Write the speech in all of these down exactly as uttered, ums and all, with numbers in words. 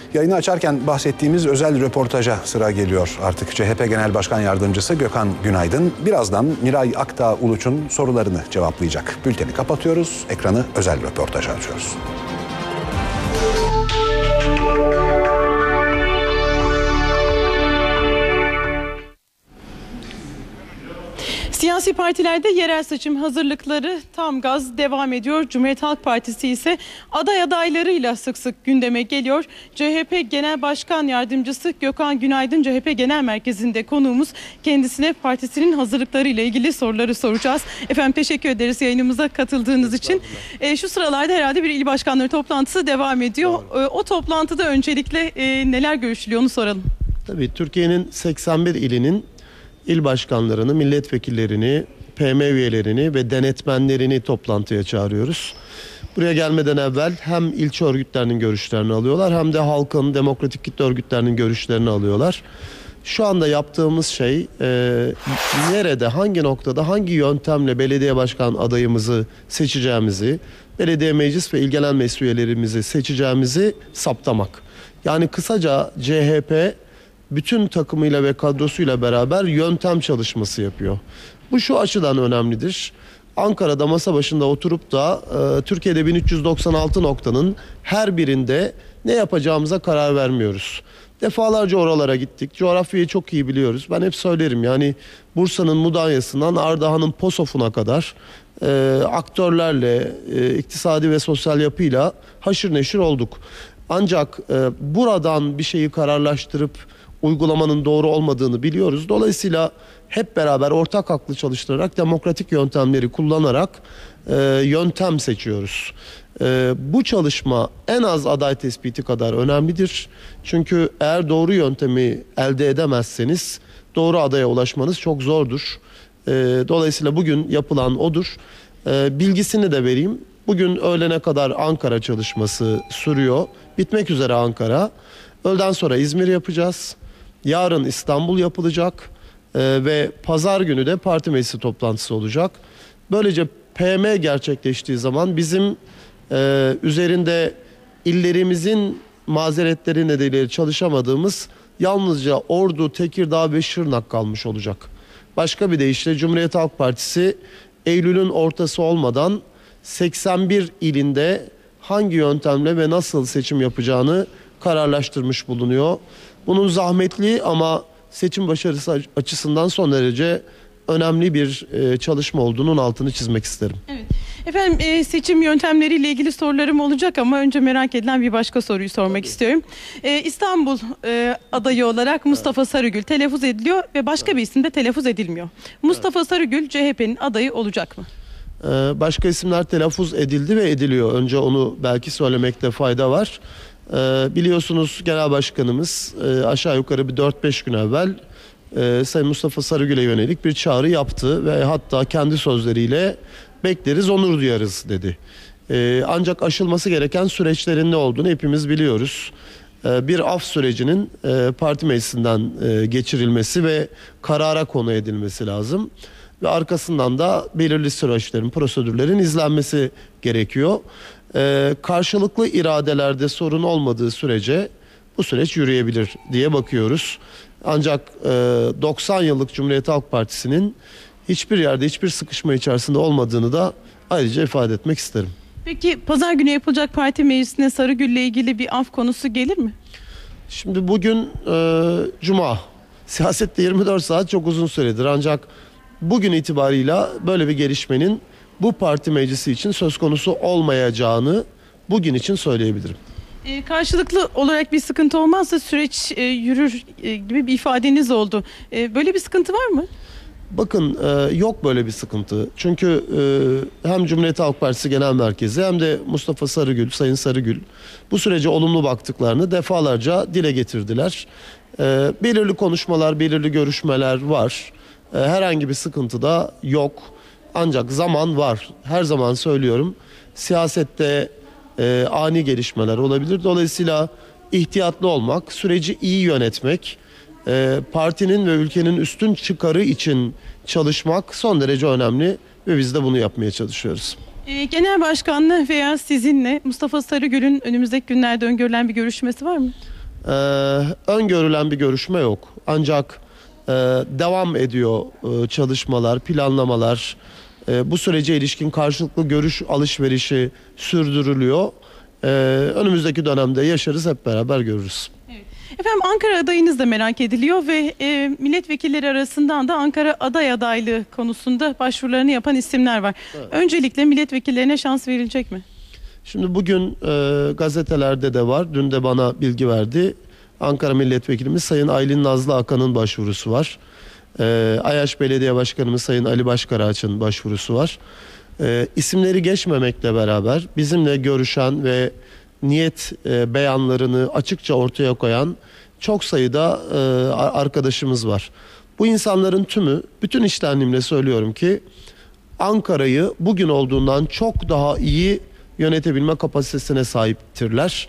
Yayını açarken bahsettiğimiz özel röportaja sıra geliyor artık. C H P Genel Başkan Yardımcısı Gökhan Günaydın birazdan Miray Akdağ Uluç'un sorularını cevaplayacak. Bülteni kapatıyoruz, ekranı özel röportaja açıyoruz. Siyasi partilerde yerel seçim hazırlıkları tam gaz devam ediyor. Cumhuriyet Halk Partisi ise aday adaylarıyla sık sık gündeme geliyor. C H P Genel Başkan Yardımcısı Gökhan Günaydın C H P Genel Merkezi'nde konuğumuz. Kendisine partisinin hazırlıklarıyla ilgili soruları soracağız. Efendim teşekkür ederiz yayınımıza katıldığınız için. E, şu sıralarda herhalde bir il başkanları toplantısı devam ediyor. E, o toplantıda öncelikle e, neler görüşülüyor onu soralım. Tabii Türkiye'nin seksen bir ilinin İl başkanlarını, milletvekillerini, P M üyelerini ve denetmenlerini toplantıya çağırıyoruz. Buraya gelmeden evvel hem ilçe örgütlerinin görüşlerini alıyorlar hem de halkın, demokratik kitle örgütlerinin görüşlerini alıyorlar. Şu anda yaptığımız şey e, nerede, hangi noktada, hangi yöntemle belediye başkan adayımızı seçeceğimizi, belediye meclis ve il genel meclis üyelerimizi seçeceğimizi saptamak. Yani kısaca C H P bütün takımıyla ve kadrosuyla beraber yöntem çalışması yapıyor. Bu şu açıdan önemlidir. Ankara'da masa başında oturup da e, Türkiye'de bin üç yüz doksan altı noktanın her birinde ne yapacağımıza karar vermiyoruz. Defalarca oralara gittik. Coğrafyayı çok iyi biliyoruz. Ben hep söylerim yani Bursa'nın Mudanya'sından Ardahan'ın Posof'una kadar e, aktörlerle, e, iktisadi ve sosyal yapıyla haşır neşir olduk. Ancak e, buradan bir şeyi kararlaştırıp uygulamanın doğru olmadığını biliyoruz. Dolayısıyla hep beraber ortak aklı çalıştırarak demokratik yöntemleri kullanarak e, yöntem seçiyoruz. E, bu çalışma en az aday tespiti kadar önemlidir. Çünkü eğer doğru yöntemi elde edemezseniz doğru adaya ulaşmanız çok zordur. E, dolayısıyla bugün yapılan odur. E, bilgisini de vereyim. Bugün öğlene kadar Ankara çalışması sürüyor. Bitmek üzere Ankara. Öğleden sonra İzmir yapacağız. Yarın İstanbul yapılacak ee, ve pazar günü de parti meclisi toplantısı olacak. Böylece P M gerçekleştiği zaman bizim e, üzerinde illerimizin mazeretleri nedeniyle çalışamadığımız yalnızca Ordu, Tekirdağ ve Şırnak kalmış olacak. Başka bir deyişle Cumhuriyet Halk Partisi Eylül'ün ortası olmadan seksen bir ilinde hangi yöntemle ve nasıl seçim yapacağını kararlaştırmış bulunuyor. Bunun zahmetli ama seçim başarısı açısından son derece önemli bir e, çalışma olduğunun altını çizmek isterim. Evet. Efendim e, seçim yöntemleriyle ilgili sorularım olacak ama önce merak edilen bir başka soruyu sormak Tabii. istiyorum. E, İstanbul e, adayı olarak Mustafa evet. Sarıgül telaffuz ediliyor ve başka evet. bir isim de telaffuz edilmiyor. Mustafa evet. Sarıgül C H P'nin adayı olacak mı? Ee, başka isimler telaffuz edildi ve ediliyor. Önce onu belki söylemekte fayda var. Ee, biliyorsunuz Genel Başkanımız e, aşağı yukarı bir dört beş gün evvel e, Sayın Mustafa Sarıgül'e yönelik bir çağrı yaptı ve hatta kendi sözleriyle bekleriz, onur duyarız dedi. E, ancak aşılması gereken süreçlerin ne olduğunu hepimiz biliyoruz. E, bir af sürecinin e, parti meclisinden e, geçirilmesi ve karara konu edilmesi lazım. Ve arkasından da belirli süreçlerin, prosedürlerin izlenmesi gerekiyor. Ee, karşılıklı iradelerde sorun olmadığı sürece bu süreç yürüyebilir diye bakıyoruz. Ancak e, doksan yıllık Cumhuriyet Halk Partisi'nin hiçbir yerde hiçbir sıkışma içerisinde olmadığını da ayrıca ifade etmek isterim. Peki pazar günü yapılacak parti meclisine Sarıgül'le ilgili bir af konusu gelir mi? Şimdi bugün e, Cuma. Siyasette yirmi dört saat çok uzun süredir ancak bugün itibarıyla böyle bir gelişmenin bu parti meclisi için söz konusu olmayacağını bugün için söyleyebilirim. E, karşılıklı olarak bir sıkıntı olmazsa süreç e, yürür e, gibi bir ifadeniz oldu. E, böyle bir sıkıntı var mı? Bakın e, yok böyle bir sıkıntı. Çünkü e, hem Cumhuriyet Halk Partisi Genel Merkezi hem de Mustafa Sarıgül, Sayın Sarıgül bu sürece olumlu baktıklarını defalarca dile getirdiler. E, belirli konuşmalar, belirli görüşmeler var. E, herhangi bir sıkıntı da yok. Ancak zaman var. Her zaman söylüyorum. Siyasette e, ani gelişmeler olabilir. Dolayısıyla ihtiyatlı olmak, süreci iyi yönetmek, e, partinin ve ülkenin üstün çıkarı için çalışmak son derece önemli ve biz de bunu yapmaya çalışıyoruz. E, Genel Başkanlığı veya sizinle Mustafa Sarıgül'ün önümüzdeki günlerde öngörülen bir görüşmesi var mı? Ee, öngörülen bir görüşme yok. Ancak e, devam ediyor e, çalışmalar, planlamalar. E, bu sürece ilişkin karşılıklı görüş alışverişi sürdürülüyor. E, önümüzdeki dönemde yaşarız, hep beraber görürüz. Efendim, Ankara adayınız da merak ediliyor ve e, milletvekilleri arasından da Ankara aday adaylığı konusunda başvurularını yapan isimler var. Evet. Öncelikle milletvekillerine şans verilecek mi? Şimdi bugün e, gazetelerde de var. Dün de bana bilgi verdi. Ankara Milletvekilimiz Sayın Aylin Nazlı Akan'ın başvurusu var. E, Ayaş Belediye Başkanımız Sayın Ali Başkaraç'ın başvurusu var. E, isimleri geçmemekle beraber bizimle görüşen ve niyet e, beyanlarını açıkça ortaya koyan çok sayıda e, arkadaşımız var. Bu insanların tümü, bütün içtenliğimle söylüyorum ki, Ankara'yı bugün olduğundan çok daha iyi yönetebilme kapasitesine sahiptirler.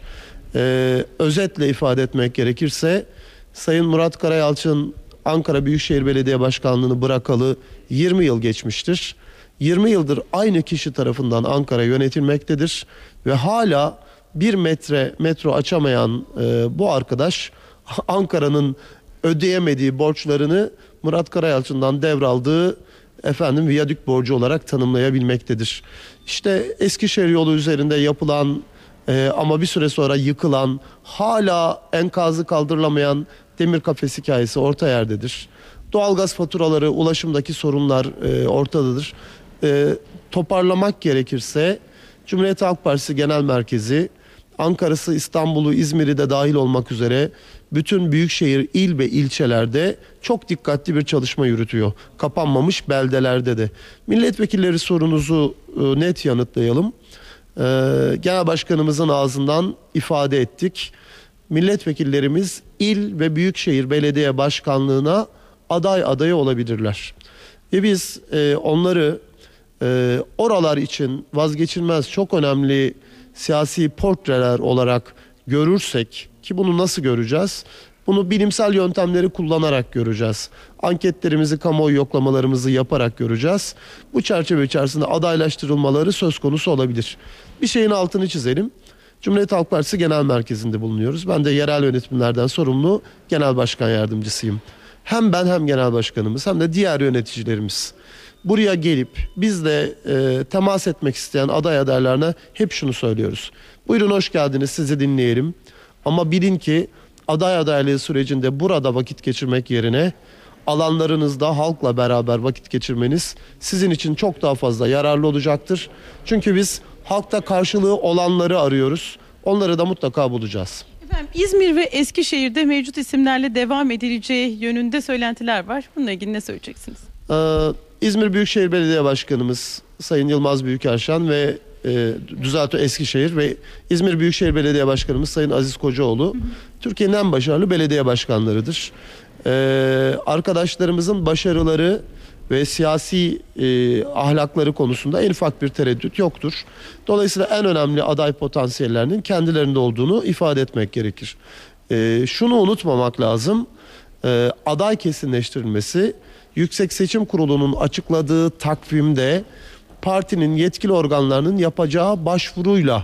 Ee, özetle ifade etmek gerekirse, Sayın Murat Karayalçın Ankara Büyükşehir Belediye Başkanlığı'nı bırakalı yirmi yıl geçmiştir. yirmi yıldır aynı kişi tarafından Ankara yönetilmektedir ve hala bir metre metro açamayan e, bu arkadaş Ankara'nın ödeyemediği borçlarını Murat Karayalçın'dan devraldığı efendim viyadük borcu olarak tanımlayabilmektedir. İşte Eskişehir yolu üzerinde yapılan e, ama bir süre sonra yıkılan, hala enkazı kaldırılamayan demir kafes hikayesi orta yerdedir. Doğalgaz faturaları, ulaşımdaki sorunlar e, ortadadır. E, toparlamak gerekirse Cumhuriyet Halk Partisi Genel Merkezi, Ankara'sı, İstanbul'u, İzmir'i de dahil olmak üzere bütün büyükşehir il ve ilçelerde çok dikkatli bir çalışma yürütüyor. Kapanmamış beldelerde de. Milletvekilleri sorunuzu e, net yanıtlayalım. E, Genel Başkanımızın ağzından ifade ettik. Milletvekillerimiz il ve büyükşehir belediye başkanlığına aday adayı olabilirler. Ve biz e, onları e, oralar için vazgeçilmez, çok önemli siyasi portreler olarak görürsek, ki bunu nasıl göreceğiz? Bunu bilimsel yöntemleri kullanarak göreceğiz. Anketlerimizi, kamuoyu yoklamalarımızı yaparak göreceğiz. Bu çerçeve içerisinde adaylaştırılmaları söz konusu olabilir. Bir şeyin altını çizelim. Cumhuriyet Halk Partisi Genel Merkezi'nde bulunuyoruz. Ben de yerel yönetimlerden sorumlu Genel Başkan Yardımcısıyım. Hem ben hem Genel Başkanımız hem de diğer yöneticilerimiz buraya gelip bizle e, temas etmek isteyen aday adaylarına hep şunu söylüyoruz. Buyurun, hoş geldiniz, sizi dinleyelim. Ama bilin ki aday adaylığı sürecinde burada vakit geçirmek yerine alanlarınızda halkla beraber vakit geçirmeniz sizin için çok daha fazla yararlı olacaktır. Çünkü biz halkta karşılığı olanları arıyoruz. Onları da mutlaka bulacağız. Efendim, İzmir ve Eskişehir'de mevcut isimlerle devam edileceği yönünde söylentiler var. Bununla ilgili ne söyleyeceksiniz? Ee, İzmir Büyükşehir Belediye Başkanımız Sayın Yılmaz Büyükerşen ve e, düzeltiyor Eskişehir ve İzmir Büyükşehir Belediye Başkanımız Sayın Aziz Kocaoğlu, hı hı, Türkiye'nin en başarılı belediye başkanlarıdır. Ee, arkadaşlarımızın başarıları ve siyasi e, ahlakları konusunda en ufak bir tereddüt yoktur. Dolayısıyla en önemli aday potansiyellerinin kendilerinde olduğunu ifade etmek gerekir. E, şunu unutmamak lazım. E, aday kesinleştirilmesi Yüksek Seçim Kurulu'nun açıkladığı takvimde partinin yetkili organlarının yapacağı başvuruyla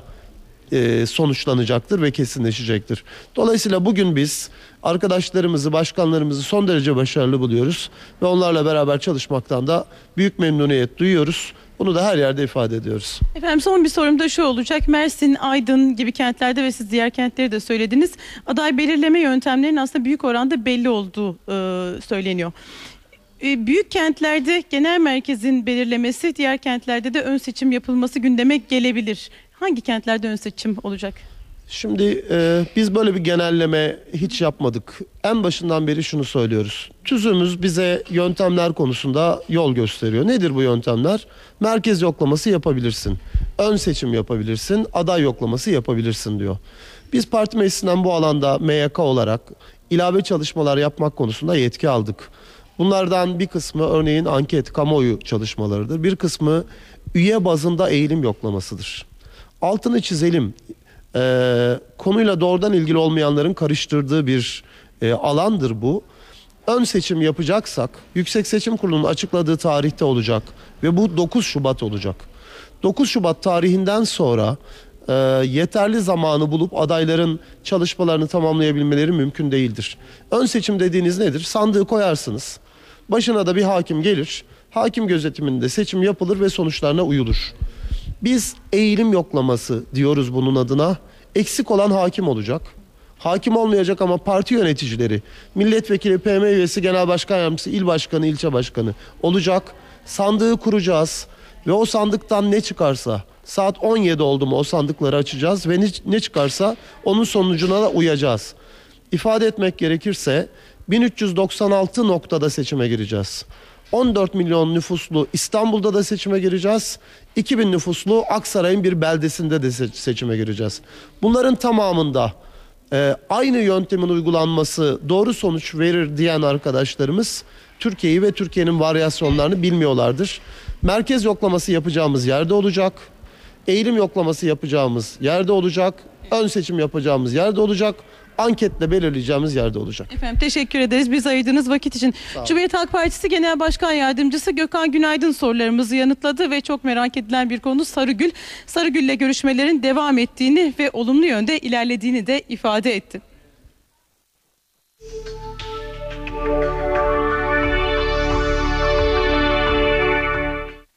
e, sonuçlanacaktır ve kesinleşecektir. Dolayısıyla bugün biz arkadaşlarımızı, başkanlarımızı son derece başarılı buluyoruz ve onlarla beraber çalışmaktan da büyük memnuniyet duyuyoruz. Bunu da her yerde ifade ediyoruz. Efendim, son bir sorum da şu olacak. Mersin, Aydın gibi kentlerde ve siz diğer kentleri de söylediniz. Aday belirleme yöntemlerinin aslında büyük oranda belli olduğu e, söyleniyor. E, büyük kentlerde genel merkezin belirlemesi, diğer kentlerde de ön seçim yapılması gündeme gelebilir. Hangi kentlerde ön seçim olacak? Şimdi e, biz böyle bir genelleme hiç yapmadık. En başından beri şunu söylüyoruz. Tüzüğümüz bize yöntemler konusunda yol gösteriyor. Nedir bu yöntemler? Merkez yoklaması yapabilirsin. Ön seçim yapabilirsin. Aday yoklaması yapabilirsin diyor. Biz parti meclisinden bu alanda M Y K olarak ilave çalışmalar yapmak konusunda yetki aldık. Bunlardan bir kısmı örneğin anket, kamuoyu çalışmalarıdır. Bir kısmı üye bazında eğilim yoklamasıdır. Altını çizelim. Ee, konuyla doğrudan ilgili olmayanların karıştırdığı bir e, alandır bu. Ön seçim yapacaksak Yüksek Seçim Kurulu'nun açıkladığı tarihte olacak ve bu dokuz Şubat olacak. dokuz Şubat tarihinden sonra e, yeterli zamanı bulup adayların çalışmalarını tamamlayabilmeleri mümkün değildir. Ön seçim dediğiniz nedir? Sandığı koyarsınız. Başına da bir hakim gelir. Hakim gözetiminde seçim yapılır ve sonuçlarına uyulur. Biz eğilim yoklaması diyoruz bunun adına. Eksik olan hakim olacak. Hakim olmayacak ama parti yöneticileri, milletvekili, P M üyesi, genel başkan yardımcısı, il başkanı, ilçe başkanı olacak. Sandığı kuracağız ve o sandıktan ne çıkarsa, saat on yedi oldu mu o sandıkları açacağız ve ne çıkarsa onun sonucuna da uyacağız. İfade etmek gerekirse bin üç yüz doksan altı noktada seçime gireceğiz. on dört milyon nüfuslu İstanbul'da da seçime gireceğiz. iki bin nüfuslu Aksaray'ın bir beldesinde de seçime gireceğiz. Bunların tamamında e, aynı yöntemin uygulanması doğru sonuç verir diyen arkadaşlarımız Türkiye'yi ve Türkiye'nin varyasyonlarını bilmiyorlardır. Merkez yoklaması yapacağımız yerde olacak. Eğilim yoklaması yapacağımız yerde olacak. Ön seçim yapacağımız yerde olacak. Anketle belirleyeceğimiz yerde olacak. Efendim teşekkür ederiz biz ayırdığınız vakit için. Cumhuriyet Halk Partisi Genel Başkan Yardımcısı Gökhan Günaydın sorularımızı yanıtladı ve çok merak edilen bir konu Sarıgül. Sarıgül'le görüşmelerin devam ettiğini ve olumlu yönde ilerlediğini de ifade etti.